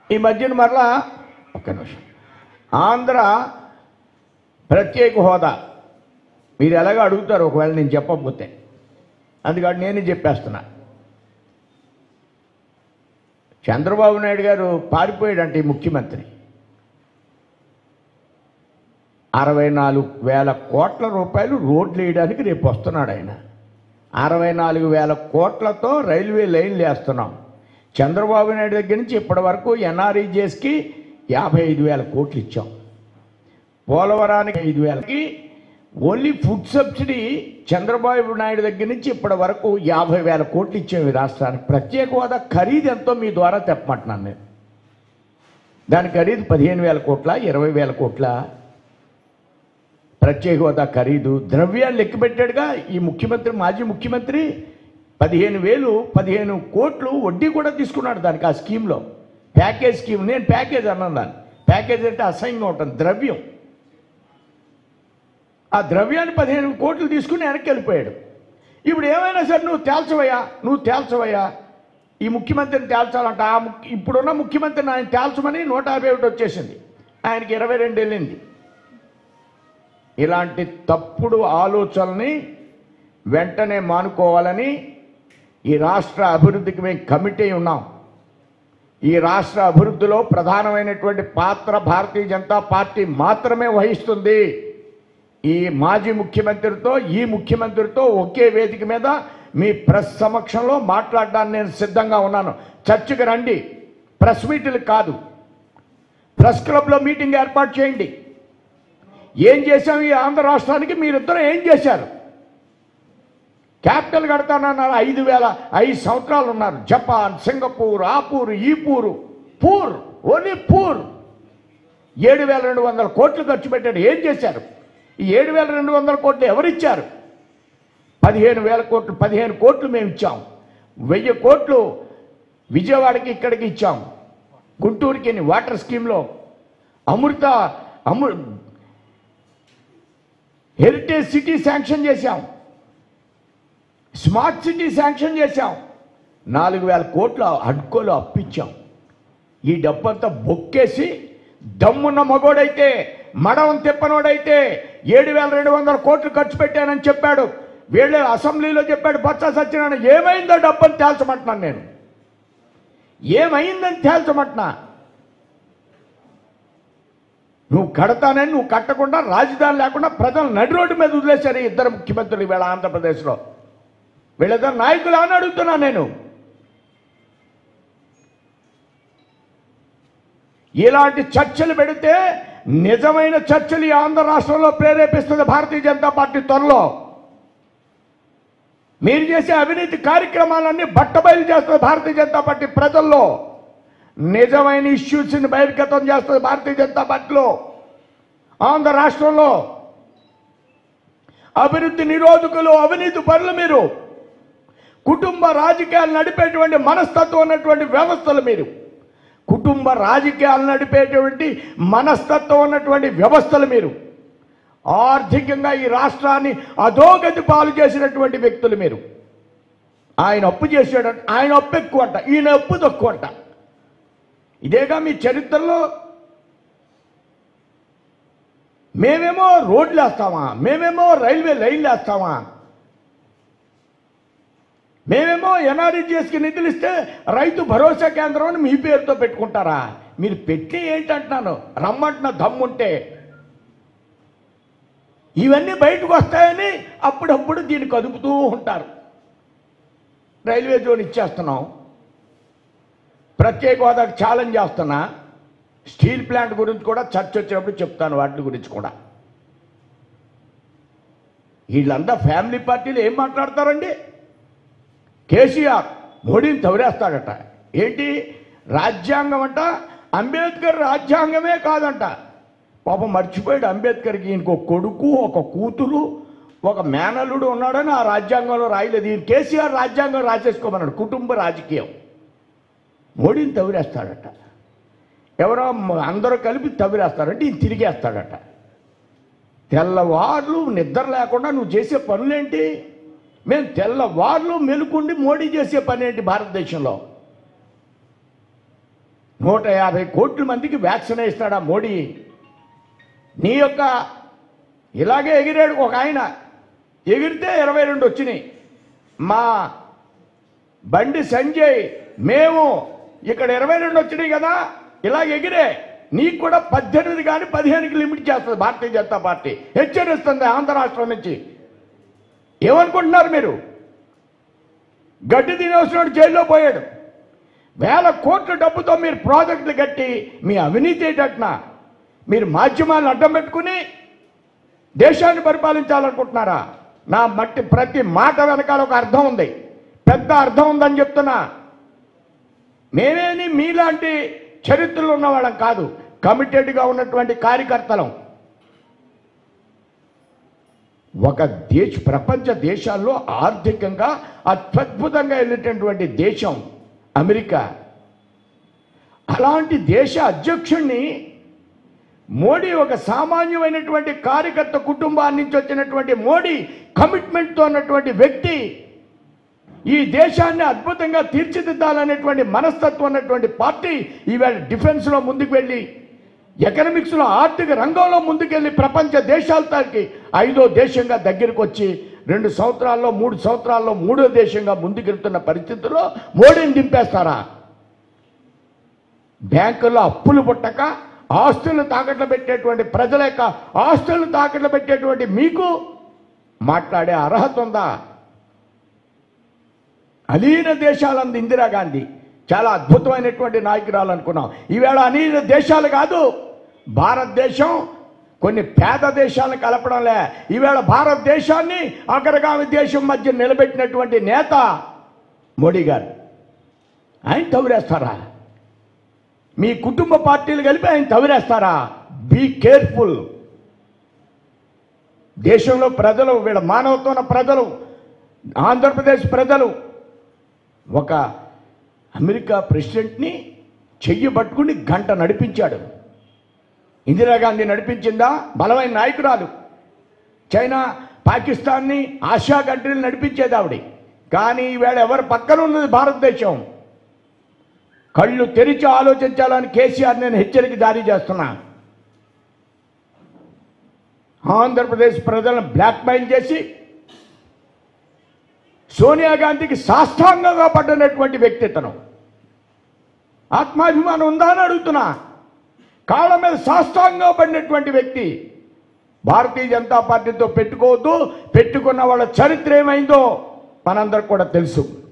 ఈ మధ్యన మరలా ఒక్క నిమిషం ఆంధ్ర ప్రత్యేక హోదా మీరు ఎలాగో అడుగుతారు ఒకవేళ నేను చెప్పకపోతే, అందుకని నేనే చెప్పేస్తున్నా. చంద్రబాబు నాయుడు గారు పారిపోయాడంటే ఈ ముఖ్యమంత్రి 64,000 కోట్ల రూపాయలు రోడ్లు వేయడానికి రేపు వస్తున్నాడు ఆయన. 64,000 కోట్లతో రైల్వే లైన్లు వేస్తున్నాం. చంద్రబాబు నాయుడు దగ్గర నుంచి ఇప్పటి వరకు ఎన్ఆర్ఈజేస్కి 55,000 కోట్లు ఇచ్చాం. పోలవరానికి 5,000కి only food subsidy Chandrababu Naidu దగ్గర నుంచి ఇప్పటి వరకు 50,000 కోట్లు ఇచ్చాం ఈ రాష్ట్రానికి. ప్రత్యేక హోదా ఖరీదు ఎంతో మీ ద్వారా చెప్పమంటున్నాను నేను. దాని ఖరీదు 15,000 కోట్ల 20,000 కోట్ల ప్రత్యేక హోదా ఖరీదు. ద్రవ్యాలు లెక్క పెట్టాడుగా ఈ ముఖ్యమంత్రి, మాజీ ముఖ్యమంత్రి. 15,000 కోట్లు వడ్డీ కూడా తీసుకున్నాడు దానికి. ఆ స్కీమ్లో ప్యాకేజ్ స్కీమ్, నేను ప్యాకేజ్ అన్నాను దాన్ని. ప్యాకేజ్ అంటే అసహ్యంగా ఉంటుంది, ద్రవ్యం. ఆ ద్రవ్యాన్ని 15 కోట్లు తీసుకుని వెనక్కి వెళ్ళిపోయాడు. ఇప్పుడు ఏమైనా సరే నువ్వు తేల్చవయ్యా ఈ ముఖ్యమంత్రిని తేల్చాలంట. ఇప్పుడున్న ముఖ్యమంత్రిని ఆయన తేల్చమని 151 వచ్చేసింది, ఆయనకి 22 వెళ్ళింది. ఇలాంటి తప్పుడు ఆలోచనల్ని వెంటనే మానుకోవాలని ఈ రాష్ట్ర అభివృద్ధికి మేము కమిటీ ఉన్నాం. ఈ రాష్ట్ర అభివృద్ధిలో ప్రధానమైనటువంటి పాత్ర భారతీయ జనతా పార్టీ మాత్రమే వహిస్తుంది. ఈ మాజీ ముఖ్యమంత్రితో ఈ ముఖ్యమంత్రితో ఒకే వేదిక మీద మీ ప్రెస్ సమక్షంలో మాట్లాడడానికి నేను సిద్ధంగా ఉన్నాను. చర్చకు రండి, ప్రెస్ మీట్లు కాదు. ప్రెస్ క్లబ్లో మీటింగ్ ఏర్పాటు చేయండి. ఏం చేశాం ఈ ఆంధ్ర రాష్ట్రానికి? మీరిద్దరూ ఏం చేశారు? క్యాపిటల్ కడతానన్నారు. 5 సంవత్సరాలు ఉన్నారు. జపాన్, సింగపూర్, ఆపూర్, ఈపూరు, ఓన్లీ పూర్ 7,200 కోట్లు ఖర్చు పెట్టాడు. ఏం చేశారు? ఈ 7,200 కోట్లు ఎవరిచ్చారు? 15,000 కోట్లు. 15 కోట్లు మేము ఇచ్చాం. 1000 కోట్లు విజయవాడకి ఇక్కడికి ఇచ్చాం. గుంటూరుకి వాటర్ స్కీమ్లో హెరిటేజ్ సిటీ శాంక్షన్ చేశాం. స్మార్ట్ సిటీ శాంక్షన్ చేశాం. 4,000 కోట్ల హడ్కోలో అప్పిచ్చాం. ఈ డబ్బంతా బొక్కేసి దమ్మున్న మగోడైతే, మడవం తిప్పనోడైతే 7,200 కోట్లు ఖర్చు పెట్టానని చెప్పాడు. వీళ్ళే అసెంబ్లీలో చెప్పాడు బొత్స సత్యనారాయణ. ఏమైందో డబ్బని తేల్చమంటున్నాను నేను. ఏమైందని తేల్చమంటున్నా. నువ్వు కడతానని నువ్వు కట్టకుండా, రాజధాని లేకుండా ప్రజలు నడి రోడ్డు మీద వదిలేశారు ఈ ఇద్దరు ముఖ్యమంత్రులు వీళ్ళ ఆంధ్రప్రదేశ్లో. వీళ్ళిద్దరు నాయకులు అని అడుగుతున్నా నేను. ఇలాంటి చర్చలు పెడితే నిజమైన చర్చలు ఈ ఆంధ్ర రాష్ట్రంలో ప్రేరేపిస్తుంది భారతీయ జనతా పార్టీ. త్వరలో మీరు చేసే అవినీతి కార్యక్రమాలన్నీ బట్టబయలు చేస్తుంది భారతీయ జనతా పార్టీ. ప్రజల్లో నిజమైన ఇష్యూస్ని బహిర్గతం చేస్తుంది భారతీయ జనతా పార్టీలో. ఆంధ్ర రాష్ట్రంలో అభివృద్ధి నిరోధకులు, అవినీతి పరులు మీరు. కుటుంబ రాజకీయాలు నడిపేటువంటి మనస్తత్వం ఉన్నటువంటి వ్యవస్థలు మీరు. కుటుంబ రాజకీయాలు నడిపేటువంటి మనస్తత్వం ఉన్నటువంటి వ్యవస్థలు మీరు. ఆర్థికంగా ఈ రాష్ట్రాన్ని అధోగతి పాలు చేసినటువంటి వ్యక్తులు మీరు. ఆయన అప్పు చేసాడంట, ఆయన అప్పు ఎక్కువ అంట, ఈయన అప్పు తక్కువ అంట. ఇదేగా మీ చరిత్రలో. మేమేమో రోడ్లు వేస్తామా, మేమేమో రైల్వే లైన్లు వేస్తామా, మేమేమో ఎన్ఆర్ఈజీఎస్కి నిధులు ఇస్తే రైతు భరోసా కేంద్రం అని మీ పేరుతో పెట్టుకుంటారా? మీరు పెట్టి ఏంటంటున్నాను, రమ్మంటున్న దమ్ముంటే ఇవన్నీ బయటకు వస్తాయని అప్పుడప్పుడు దీన్ని కదుపుతూ ఉంటారు. రైల్వే జోన్ ఇచ్చేస్తున్నాం, ప్రత్యేక హోదాకు ఛాలెంజ్ చేస్తున్నా. స్టీల్ ప్లాంట్ గురించి కూడా చర్చ వచ్చినప్పుడు చెప్తాను, వాటి గురించి కూడా. వీళ్ళంతా ఫ్యామిలీ పార్టీలు ఏం మాట్లాడతారండి? కేసీఆర్ మోడీని తవరేస్తాడట. ఏంటి రాజ్యాంగం అంట? అంబేద్కర్ రాజ్యాంగమే కాదంట. పాపం మర్చిపోయాడు అంబేద్కర్కి ఈయనకు ఒక కొడుకు, ఒక కూతురు, ఒక మేనల్లుడు ఉన్నాడని ఆ రాజ్యాంగంలో రాయలేదు. ఈయన కేసీఆర్ రాజ్యాంగం రాసేసుకోమన్నాడు. కుటుంబ రాజకీయం. మోడీని తవిరేస్తాడట. ఎవరో అందరూ కలిపి తవిరేస్తాడంటే ఈయన తిరిగేస్తాడట. తెల్లవార్లు నిద్ర లేకుండా నువ్వు చేసే పనులేంటి? మేము తెల్లవార్లు మెలుకుండి మోడీ చేసే పని ఏంటి భారతదేశంలో? 150 కోట్ల మందికి వ్యాక్సిన్ ఇస్తాడా మోడీ? నీ యొక్క ఇలాగే ఎగిరాడు ఒక ఆయన, ఎగిరితే 22 వచ్చినాయి. మా బండి సంజయ్ మేము ఇక్కడ 22 వచ్చినాయి కదా, ఇలాగ ఎగిరే నీకు కూడా 18 కానీ 15కి లిమిట్ చేస్తుంది భారతీయ జనతా పార్టీ, హెచ్చరిస్తుంది ఆంధ్ర రాష్ట్రం నుంచి. ఏమనుకుంటున్నారు మీరు? గడ్డి తినేసినోడు జైల్లో పోయాడు. వేల కోట్ల డబ్బుతో మీరు ప్రాజెక్టులు కట్టి మీ అవినీతి ఏంటంటున్నా మీరు మాధ్యమాలను అడ్డం పెట్టుకుని దేశాన్ని పరిపాలించాలనుకుంటున్నారా? నా మట్టి ప్రతి మాట వెనకాల ఒక అర్థం ఉంది, పెద్ద అర్థం ఉందని చెప్తున్నా. మేమేని మీలాంటి చరిత్రలు ఉన్నవాళ్ళం కాదు, కమిటెడ్గా ఉన్నటువంటి కార్యకర్తలం. ఒక ప్రపంచ దేశాల్లో ఆర్థికంగా అత్యద్భుతంగా వెళ్ళేటటువంటి దేశం అమెరికా. అలాంటి దేశ అధ్యక్షుణ్ణి మోడీ, ఒక సామాన్యమైనటువంటి కార్యకర్త కుటుంబాన్ని నుంచి వచ్చినటువంటి మోడీ, కమిట్మెంట్తో ఉన్నటువంటి వ్యక్తి, ఈ దేశాన్ని అద్భుతంగా తీర్చిదిద్దాలనేటువంటి మనస్తత్వం ఉన్నటువంటి పార్టీ ఈవేళ డిఫెన్స్లో ముందుకు వెళ్ళి, ఎకనామిక్స్లో ఆర్థిక రంగంలో ముందుకెళ్ళి ప్రపంచ దేశాలకి 5వ దేశంగా దగ్గరికి వచ్చి 2 సంవత్సరాల్లో 3 సంవత్సరాల్లో 3వ దేశంగా ముందుకెళ్తున్న పరిస్థితుల్లో మోడీని దింపేస్తారా? బ్యాంకుల్లో అప్పులు పుట్టక ఆస్తులను తాకట్లు పెట్టేటువంటి ప్రజల యొక్క ఆస్తులను తాకట్లు పెట్టేటువంటి మీకు మాట్లాడే అర్హత ఉందా? అలీన దేశాలంది ఇందిరాగాంధీ చాలా అద్భుతమైనటువంటి నాయకురాలు అనుకున్నాం. ఈవేళ అలీన దేశాలు కాదు, భారతదేశం కొన్ని పేద దేశాలను కలపడంలే, ఈవేళ భారతదేశాన్ని అగ్రగామి దేశం మధ్య నిలబెట్టినటువంటి నేత మోడీ గారు. ఆయన తవ్వేస్తారా? మీ కుటుంబ పార్టీలు కలిపి ఆయన తవ్వేస్తారా? Be careful. దేశంలో ప్రజలు, వీళ్ళ మానవత్వ ప్రజలు, ఆంధ్రప్రదేశ్ ప్రజలు ఒక అమెరికా ప్రెసిడెంట్ని చెయ్యి పట్టుకుని గంట నడిపించాడు. ఇందిరాగాంధీ నడిపించిందా? బలమైన నాయకురాలు. చైనా, పాకిస్తాన్ని, ఆసియా కంట్రీలు నడిపించేది ఆవిడ. కానీ ఈవేళ ఎవరు పక్కన ఉన్నది భారతదేశం. కళ్ళు తెరిచి ఆలోచించాలని కేసీఆర్ నేను హెచ్చరిక జారీ చేస్తున్నా. ఆంధ్రప్రదేశ్ ప్రజలను బ్లాక్మెయిల్ చేసి సోనియా గాంధీకి సాష్టాంగంగా పడ్డనటువంటి వ్యక్తిత్వం. ఆత్మాభిమానం ఉందా అని అడుగుతున్నా. కాళ్ళ మీద సాష్టాంగంగా పడినటువంటి వ్యక్తి. భారతీయ జనతా పార్టీతో పెట్టుకోవద్దు, పెట్టుకున్న వాళ్ళ చరిత్ర ఏమైందో మనందరికి కూడా తెలుసు.